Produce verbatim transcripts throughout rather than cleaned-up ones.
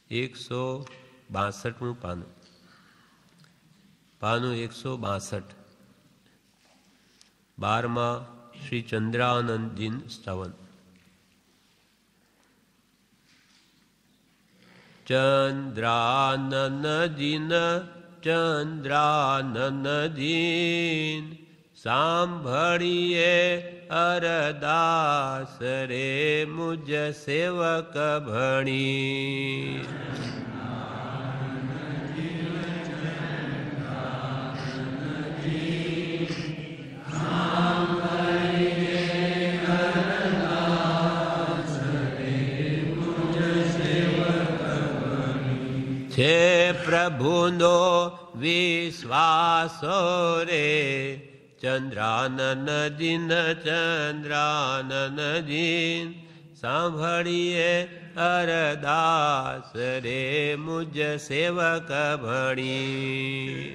એકસો બાસઠમું પાનું પાનું એકસો બાસઠ બારમાં શ્રી ચંદ્રાનંદજી સ્તવન. ચંદ્રાનનજીન ચંદ્રાનનજીન સાંભળીએ અરદાસ રે મુજ સેવક ભણી. છે પ્રભુનો વિશ્વાસો રે ચંદ્રાનનજીન ચંદ્રાનનજીન સાંભળીએ અરદાસ રે મુજ સેવક ભણી.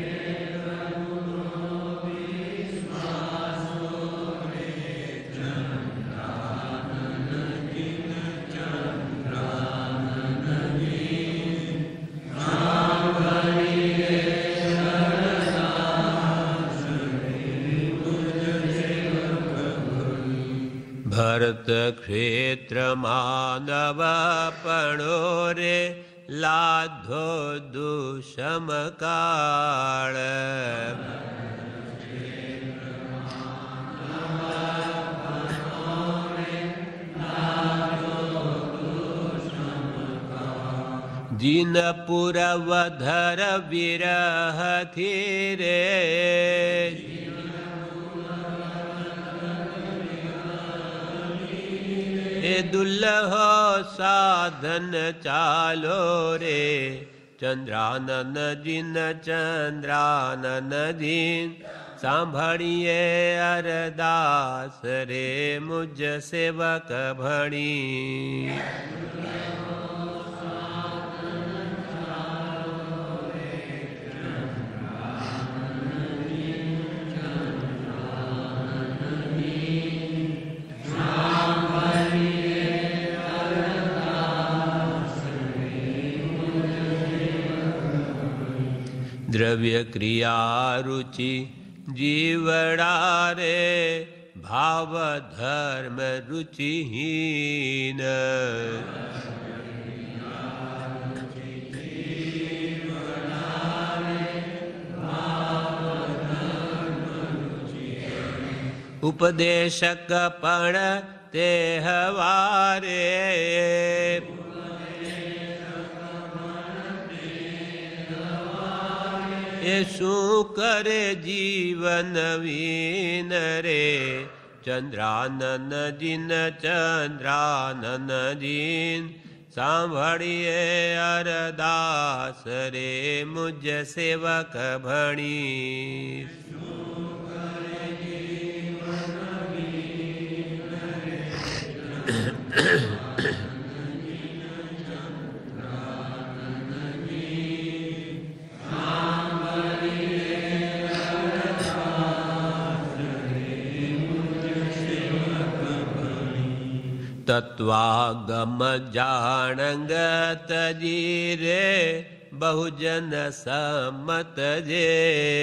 ભરત ક્ષેત્રમાં નવપણો રે લાધો દુષમ કાળ. જીન પુરવધર વિરહથી રે એ દુલ્લહો સાધન ચાલો રે ચંદ્રાનનજીન ચંદ્રાનનજીન સાંભળીએ અરદાસ રે મુજ સેવક ભણી. દ્રવ્ય ક્રિયા રુચિ જીવડા રે ભાવ ધર્મ રુચિહીન. ઉપદેશક પણ તે હવારે એ શું કરે જીવન વીન રે ચંદ્રાનનજીન ચંદ્રાનનજીન સાંભળીએ અરદાસ રે મુજ સેવક ભણી. તત્વાગમ જાણંગતજી રે બહુજન સમત જે.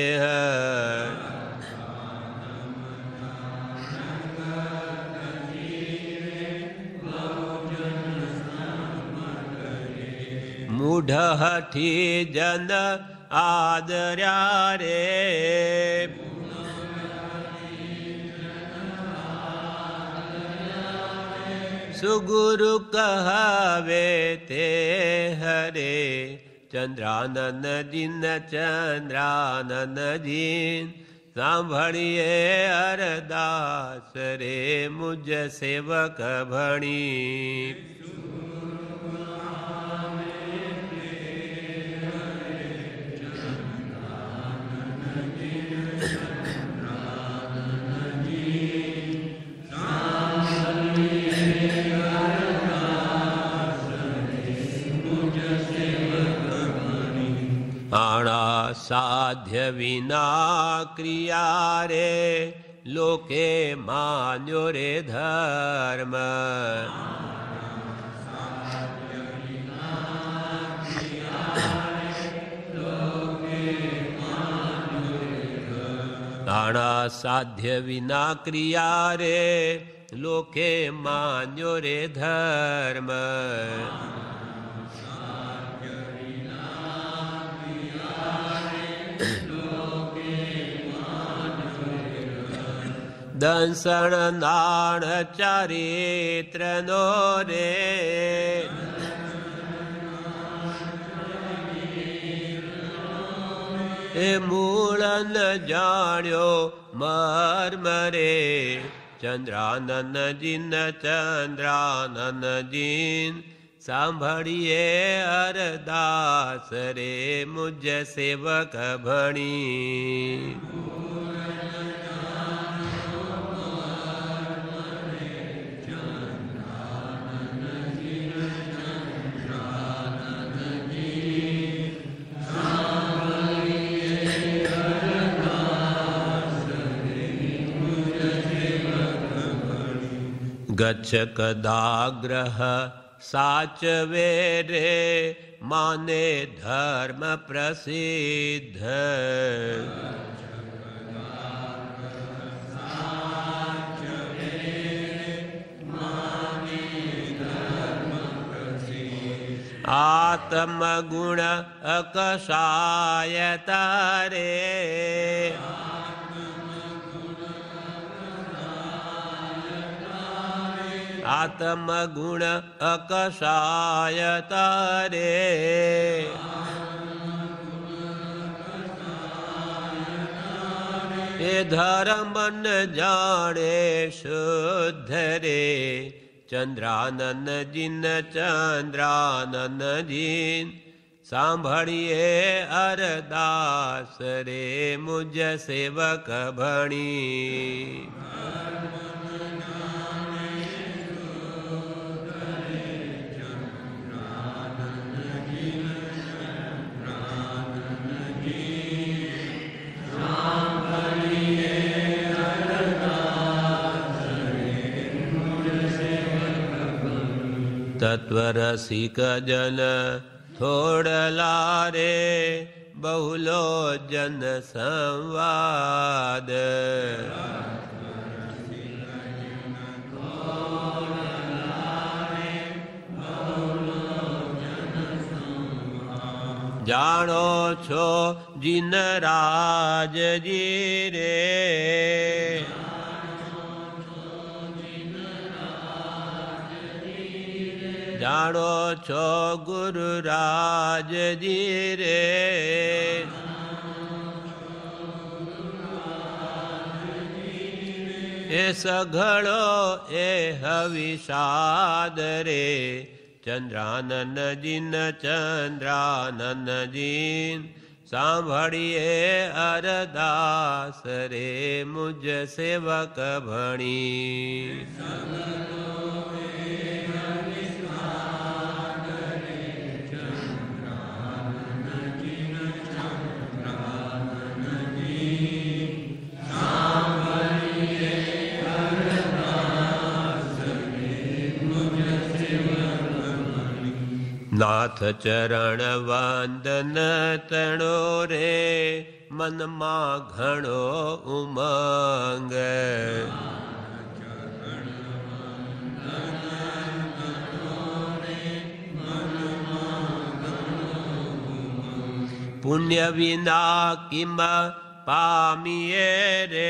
મૂઢ હઠી જન આદર્યા રે સુગુરુ કહવે તે હરે ચંદ્રાનનજીન ચંદ્રાનનજીન સાંભળીએ અરદાસ રે મુજ સેવક ભણી. આણા સાધ્ય વિના ક્રિયા રે લોકે માન્યો રે ધર્મ. સાધ્ય વિના ક્રિયા રે લોકે માન્યો રે ધર્મ. દંસણ નાણ ચારિત્ર નો રે એ મૂળ ન જાણ્યો મર્મ રે. ચંદ્રાનન જીન ચંદ્રાનન જીન સાંભળીએ અરદાસ રે મુજ સેવક ભણી. ગચ્છ કદાગ્રહ સાચવે રે માને ધર્મ પ્રસિદ્ધ. આત્મગુણ અકષાયતા રે આત્મગુણ અકષાયતા રે. એ ધર્મ ન જાણે શુદ્ધ રે. ચંદ્રાનન જીન ચંદ્રાનન જીન સાંભળીએ અરદાસ રે મુજ સેવક ભણી. તત્વરસિક જન થોડલા રે બહુલો જન સંવાદ. જાણો છો જીન રાજજી રે જાણો છો ગુરુ રાજજી રે. એ સઘળો એ હવિષાદ રે. ચંદ્રાનન જીન ચંદ્રાનન જીન સાંભળીએ અરદાસ રે મુજ સેવક ભણી. નાથ ચરણ વંદન તણો રે મનમાં ઘણો ઉમંગ. પુણ્ય વિના કિમ પામીએ રે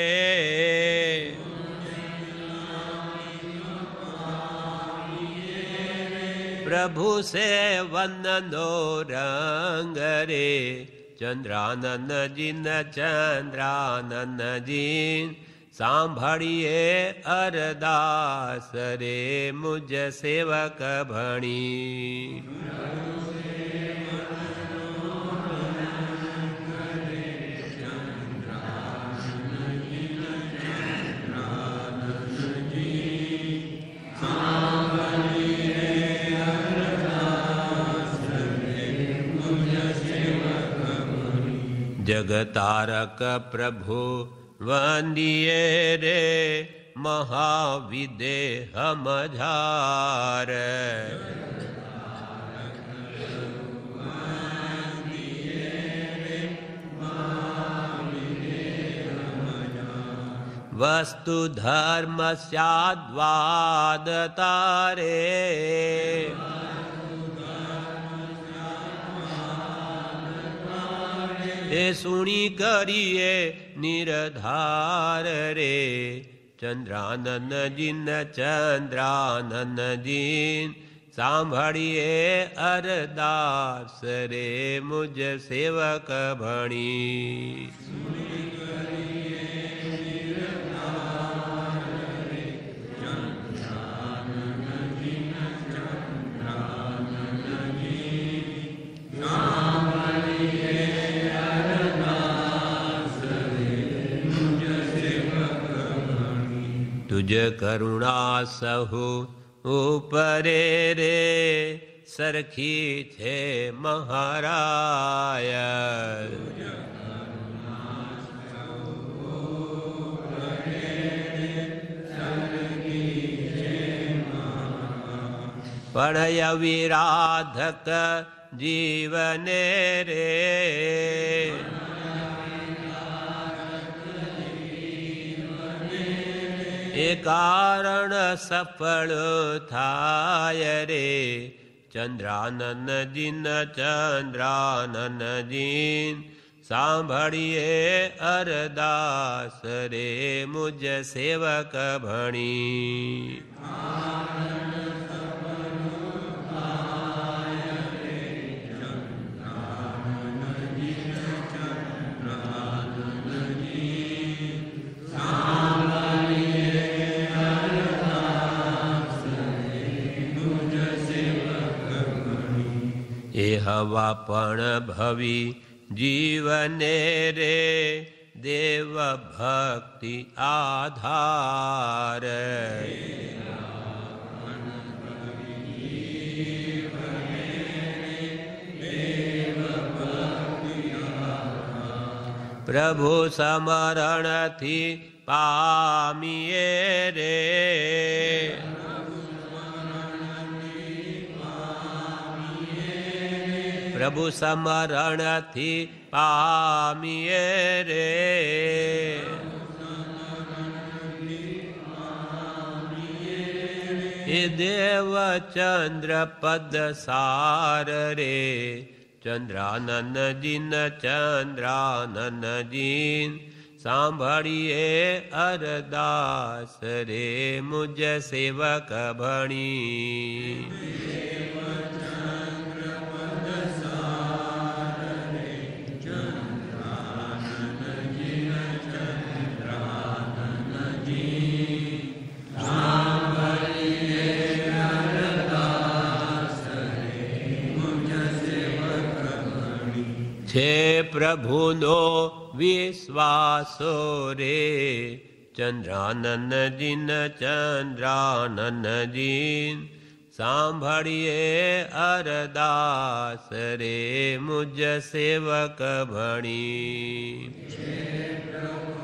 પ્રભુ સેવનનો રંગ રે. ચંદ્રાનન જીન ચંદ્રાનન જીન સાંભળીએ અરદાસ રે મુજ સેવક ભણી. જગતારક પ્રભુ વંદિયે રે મહાવિદેહ મઝાર. वस्तु धर्म स्याद्वाद तारे એ સુણી કરીએ નિરધાર રે ચંદ્રાનન જીન ચંદ્રાનન જીન સાંભળીએ અરદાસ રે મુજ સેવક ભણી तुझ करुणा सहु उपरे रे सरखी छे महाराय प्रणय विराधक जीवने रे એ કારણ સફળ થાય રે ચંદ્રાનન જીન ચંદ્રાનન જીન સાંભળીએ અરદાસ રે મુજ સેવક ભણી એ હવા પણ ભવી જીવને રે દેવ ભક્તિ આધાર પ્રભુ સમરણથી પામીએ રે પ્રભુ સમરણથી પામીએ રે એ દેવ ચંદ્ર પદ સાર રે ચંદ્રાનન જીન ચંદ્રાનન જીન સાંભળીએ અરદાસ રે મુજ સેવક ભણી છે પ્રભુનો વિશ્વાસો રે ચંદ્રાનન જીન ચંદ્રાનન જીન સાંભળીએ અરદાસ રે મુજ સેવક ભણી